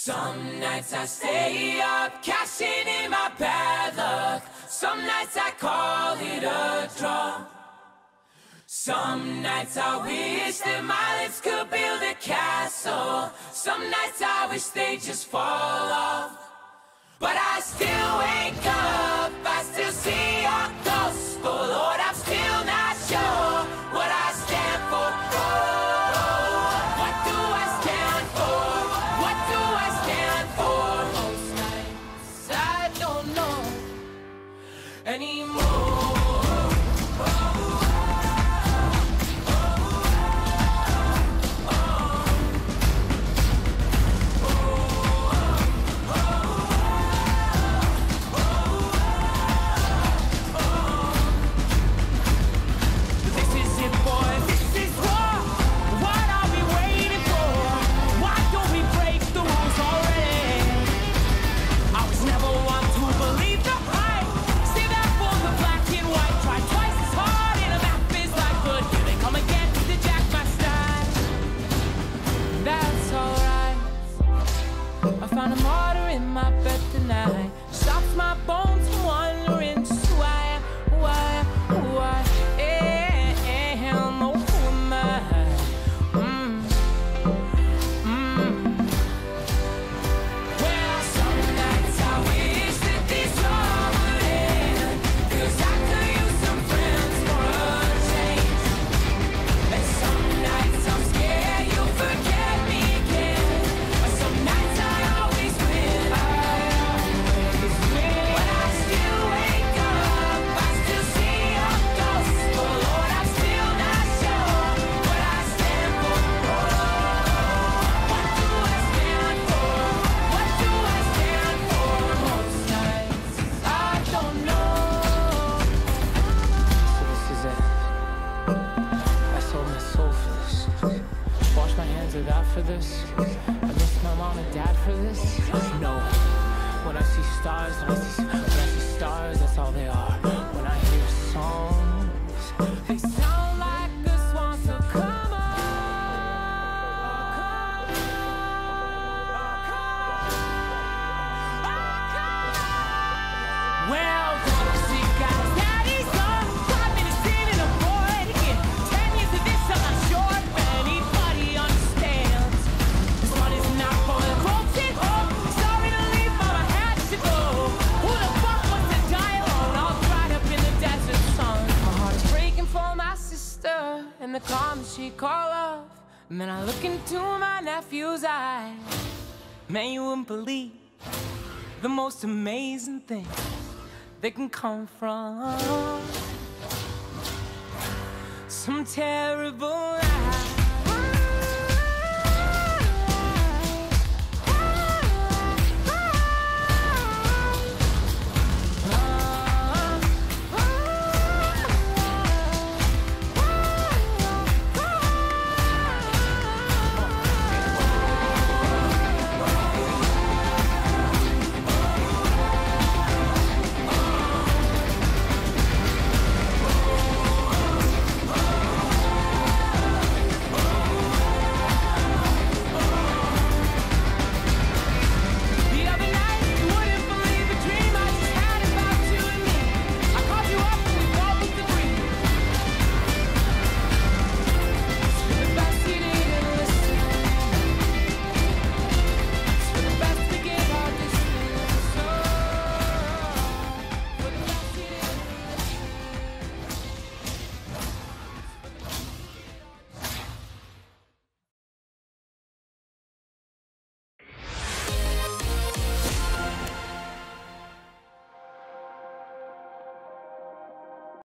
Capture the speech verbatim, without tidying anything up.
Some nights I stay up, cashing in my bad luck. Some nights I call it a draw. Some nights I wish that my lips could build a castle. Some nights I wish they just fall off. But I still wake up, I still see your ghost. Oh Lord, I'm still not sure what I stand for. Oh, what do I stand for? What do I stand for? Most nights I don't know anymore. Found a martyr in my bed tonight. Stops my bones from wondering just why, why, why am, oh, who am I? Mm, mm. Well, some nights I wish that this all would end, 'cause I could use some friends for a change. And some nights I'm scared you'll forget me again. Some nights I for this? I miss my mom and dad for this? No. When I see stars, when I see, when I see stars, that's all they are. When I hear songs, they sound like the swans will come on. Well, don't see guys, daddy's gone. Five minutes in and a boy to get ten years of this, I'm not sure if anybody understands. This one is not for the broken home. Sorry to leave, but I had to go. Who the fuck wants to die alone, all dried up in the desert sun? My heart is breaking for my sister, and the calm she call off. And then I look into my nephew's eyes. Man, you wouldn't believe the most amazing thing that can come from some terrible